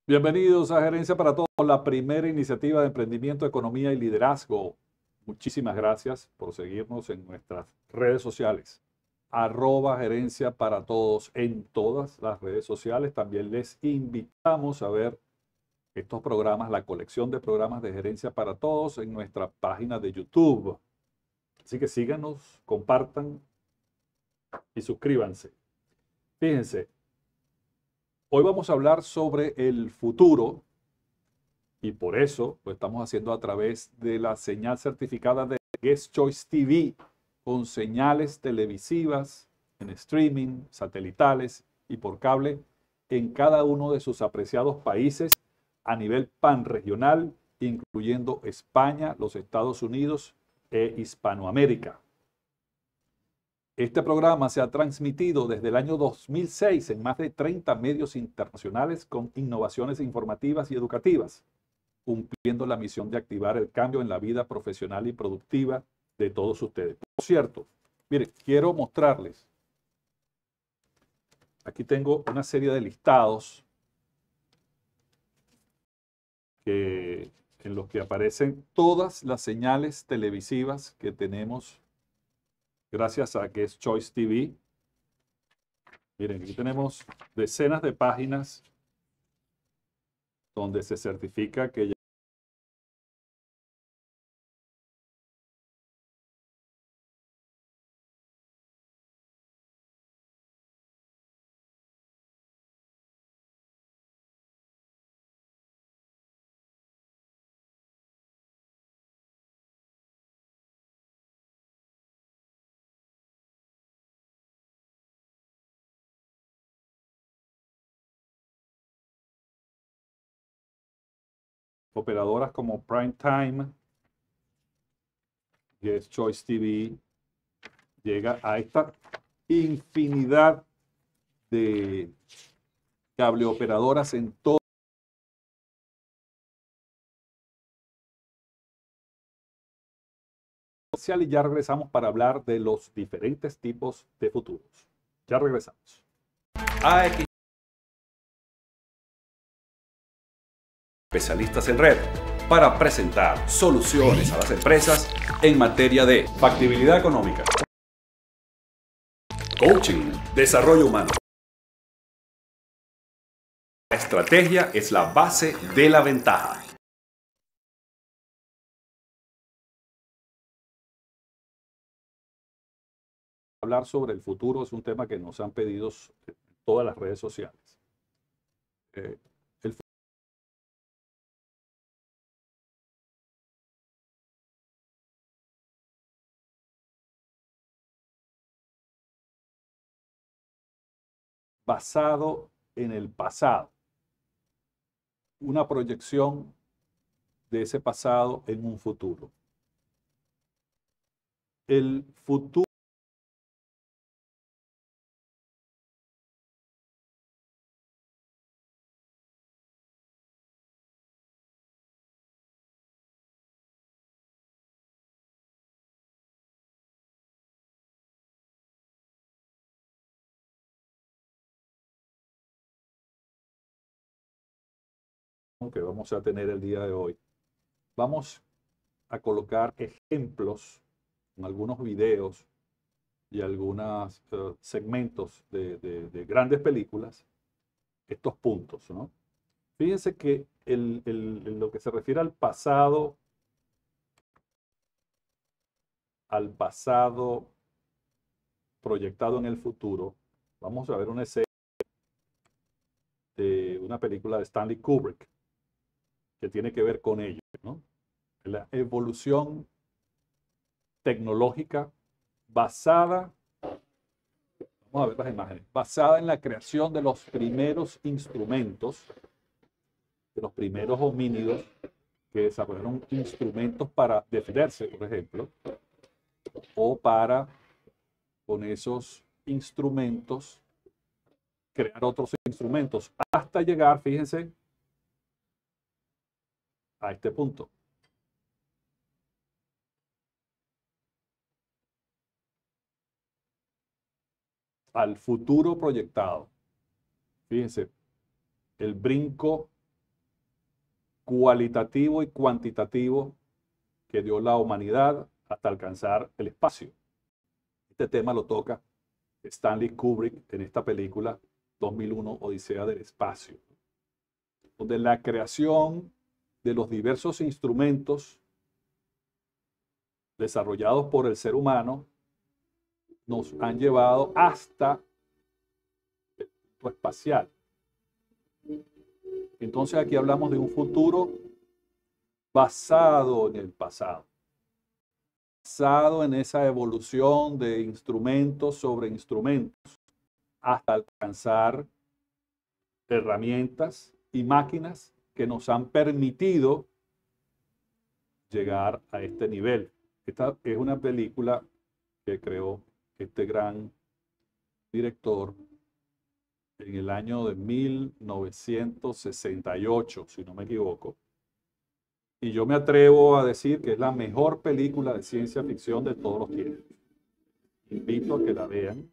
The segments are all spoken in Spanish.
Bienvenidos a Gerencia para Todos, la primera iniciativa de emprendimiento, economía y liderazgo. Muchísimas gracias por seguirnos en nuestras redes sociales. Gerencia para Todos en todas las redes sociales. También les invitamos a ver estos programas, la colección de programas de Gerencia para Todos en nuestra página de YouTube. Así que síganos, compartan y suscríbanse. Fíjense, hoy vamos a hablar sobre el futuro. Y por eso lo estamos haciendo a través de la señal certificada de Guest Choice TV, con señales televisivas, en streaming, satelitales y por cable en cada uno de sus apreciados países a nivel panregional, incluyendo España, los Estados Unidos e Hispanoamérica. Este programa se ha transmitido desde el año 2006 en más de 30 medios internacionales con innovaciones informativas y educativas, cumpliendo la misión de activar el cambio en la vida profesional y productiva de todos ustedes. Por cierto, miren, quiero mostrarles, aquí tengo una serie de listados en los que aparecen todas las señales televisivas que tenemos gracias a Guest Choice TV. Miren, aquí tenemos decenas de páginas donde se certifica que ya operadoras como Prime Time, Guest Choice TV, llega a esta infinidad de cableoperadoras en todo. Y ya regresamos para hablar de los diferentes tipos de futuros. Ya regresamos. AX especialistas en red para presentar soluciones a las empresas en materia de factibilidad económica, coaching, desarrollo humano. La estrategia es la base de la ventaja. Hablar sobre el futuro es un tema que nos han pedido en todas las redes sociales. El basado en el pasado, una proyección de ese pasado en un futuro. El futuro que vamos a tener el día de hoy, vamos a colocar ejemplos en algunos videos y algunos segmentos de grandes películas, estos puntos, ¿no? Fíjense que en lo que se refiere al pasado proyectado en el futuro, vamos a ver una escena de una película de Stanley Kubrick que tiene que ver con ello, ¿no? La evolución tecnológica basada, vamos a ver las imágenes, basada en la creación de los primeros instrumentos, de los primeros homínidos que desarrollaron instrumentos para defenderse, por ejemplo, o para, con esos instrumentos, crear otros instrumentos, hasta llegar, fíjense, a este punto. Al futuro proyectado. Fíjense, el brinco cualitativo y cuantitativo que dio la humanidad hasta alcanzar el espacio. Este tema lo toca Stanley Kubrick en esta película 2001, Odisea del Espacio, donde la creación de los diversos instrumentos desarrollados por el ser humano nos han llevado hasta el punto espacial. Entonces aquí hablamos de un futuro basado en el pasado, basado en esa evolución de instrumentos sobre instrumentos, hasta alcanzar herramientas y máquinas que nos han permitido llegar a este nivel. Esta es una película que creó este gran director en el año de 1968, si no me equivoco. Y yo me atrevo a decir que es la mejor película de ciencia ficción de todos los tiempos. Invito a que la vean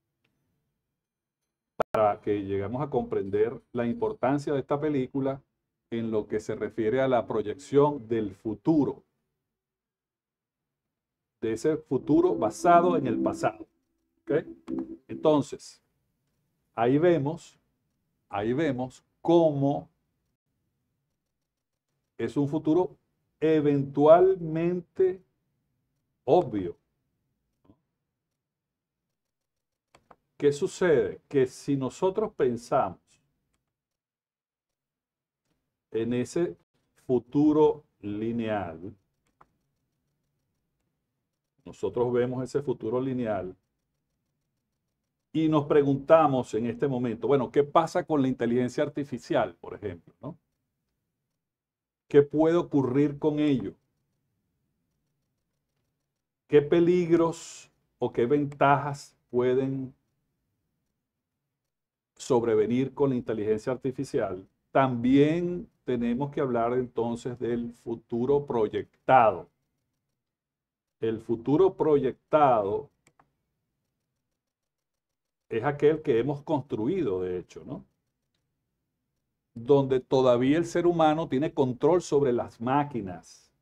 para que lleguemos a comprender la importancia de esta película en lo que se refiere a la proyección del futuro. De ese futuro basado en el pasado. ¿Okay? Entonces, ahí vemos cómo es un futuro eventualmente obvio. ¿Qué sucede? Que si nosotros pensamos en ese futuro lineal, nosotros vemos ese futuro lineal y nos preguntamos en este momento, bueno, ¿qué pasa con la inteligencia artificial, por ejemplo, ¿no? ¿Qué puede ocurrir con ello? ¿Qué peligros o qué ventajas pueden sobrevenir con la inteligencia artificial? También tenemos que hablar entonces del futuro proyectado. El futuro proyectado es aquel que hemos construido, de hecho, ¿no? Donde todavía el ser humano tiene control sobre las máquinas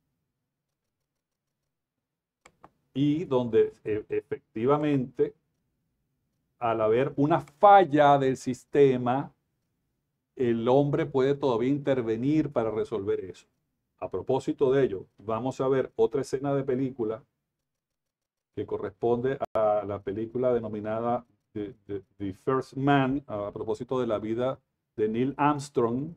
y donde efectivamente, al haber una falla del sistema, el hombre puede todavía intervenir para resolver eso. A propósito de ello, vamos a ver otra escena de película que corresponde a la película denominada The First Man, a propósito de la vida de Neil Armstrong.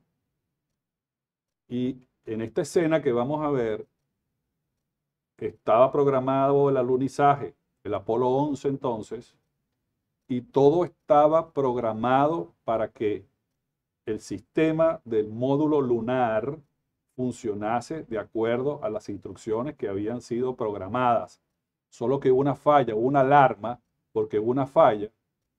Y en esta escena que vamos a ver, estaba programado el alunizaje, el Apolo 11 entonces, y todo estaba programado para que el sistema del módulo lunar funcionase de acuerdo a las instrucciones que habían sido programadas. Solo que hubo una falla, hubo una alarma, porque hubo una falla.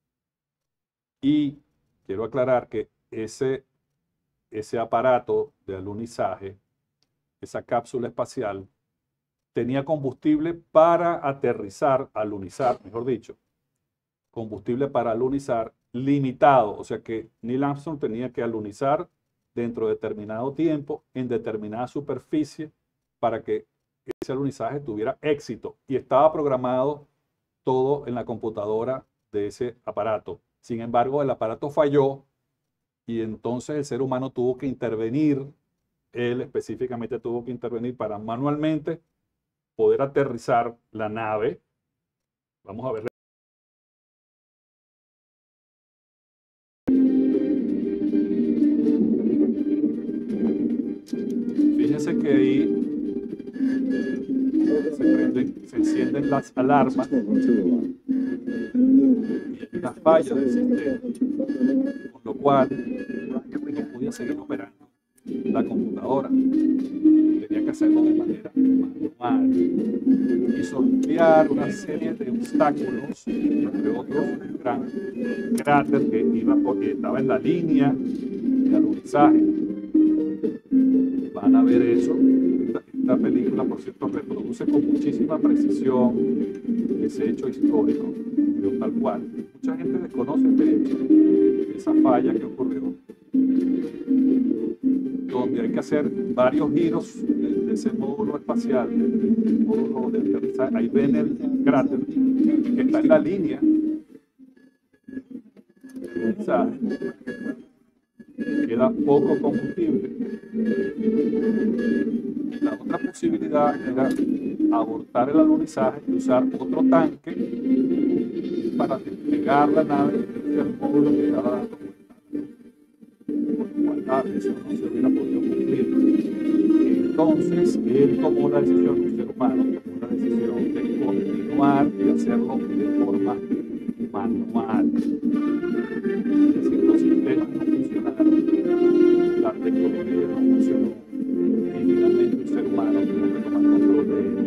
Y quiero aclarar que ese aparato de alunizaje, esa cápsula espacial, tenía combustible para aterrizar, alunizar, mejor dicho, combustible para alunizar limitado. O sea que Neil Armstrong tenía que alunizar dentro de determinado tiempo, en determinada superficie, para que ese alunizaje tuviera éxito. Y estaba programado todo en la computadora de ese aparato. Sin embargo, el aparato falló y entonces el ser humano tuvo que intervenir. Él específicamente tuvo que intervenir para manualmente poder aterrizar la nave. Vamos a ver. Fíjense que ahí se encienden las alarmas y hay una falla del sistema, con lo cual no podía seguir operando la computadora. Tenía que hacerlo de manera manual y sortear una serie de obstáculos, entre otros un gran cráter que iba porque estaba en la línea de alunizaje. Van a ver eso. Esta película, por cierto, reproduce con muchísima precisión ese hecho histórico, tal cual. Mucha gente desconoce, de hecho, esa falla que ocurrió, donde hay que que hacer varios giros de ese módulo espacial, del módulo de aterrizaje. Ahí ven el cráter que está en la línea de aterrizaje. Queda poco combustible. La otra posibilidad era abortar el alunizaje y usar otro tanque para despegar la nave del módulo que estaba dando vuelta. Eso no se hubiera podido cumplir. Entonces, él tomó la decisión, un ser humano tomó la decisión de continuar y hacerlo de forma manual. Es decir, los sistemas no funcionaron, la tecnología no funcionó, y finalmente un ser humano tuvo que tomar control de ello.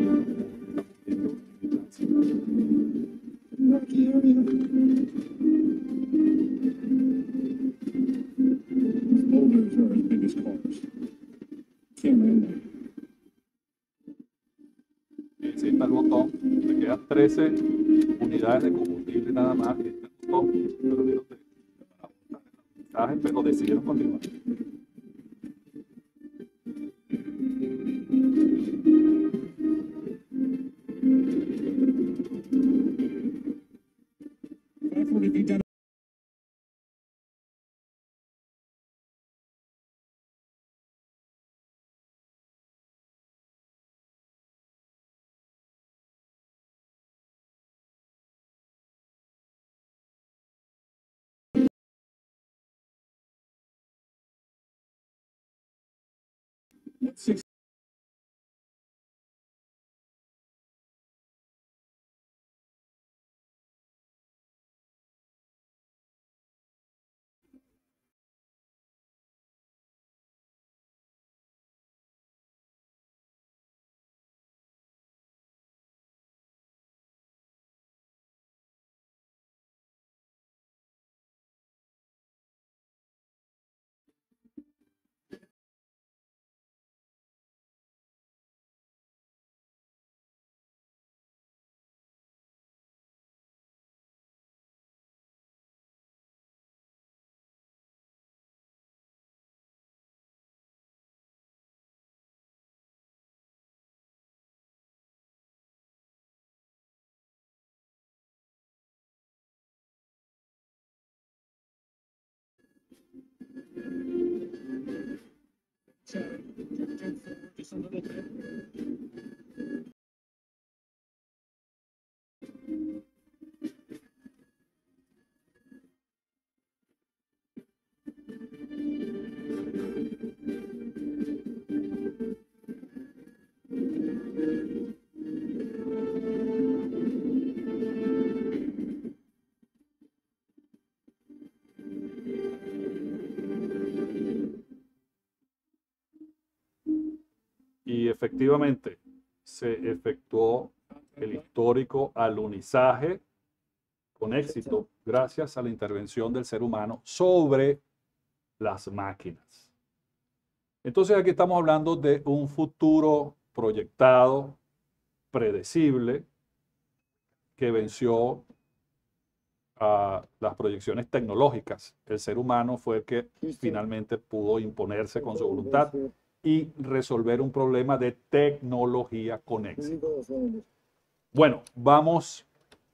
Ese está el botón, me quedan 13 unidades de combustible nada más, y este botón, pero vieron pero decidieron continuar. Sí. Y efectivamente se efectuó el histórico alunizaje con éxito gracias a la intervención del ser humano sobre las máquinas. Entonces aquí estamos hablando de un futuro proyectado, predecible, que venció a las proyecciones tecnológicas. El ser humano fue el que finalmente pudo imponerse con su voluntad y resolver un problema de tecnología con éxito. Bueno, vamos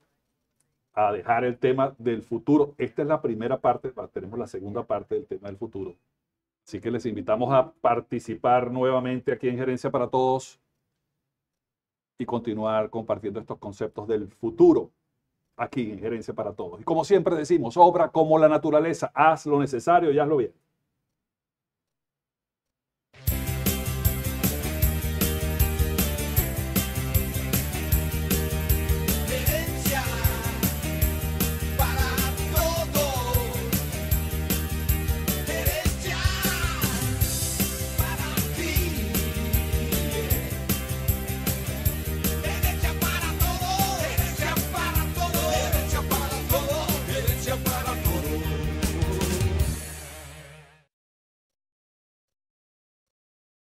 a dejar el tema del futuro. Esta es la primera parte, tenemos la segunda parte del tema del futuro. Así que les invitamos a participar nuevamente aquí en Gerencia para Todos y continuar compartiendo estos conceptos del futuro aquí en Gerencia para Todos. Y como siempre decimos, obra como la naturaleza, haz lo necesario y hazlo bien.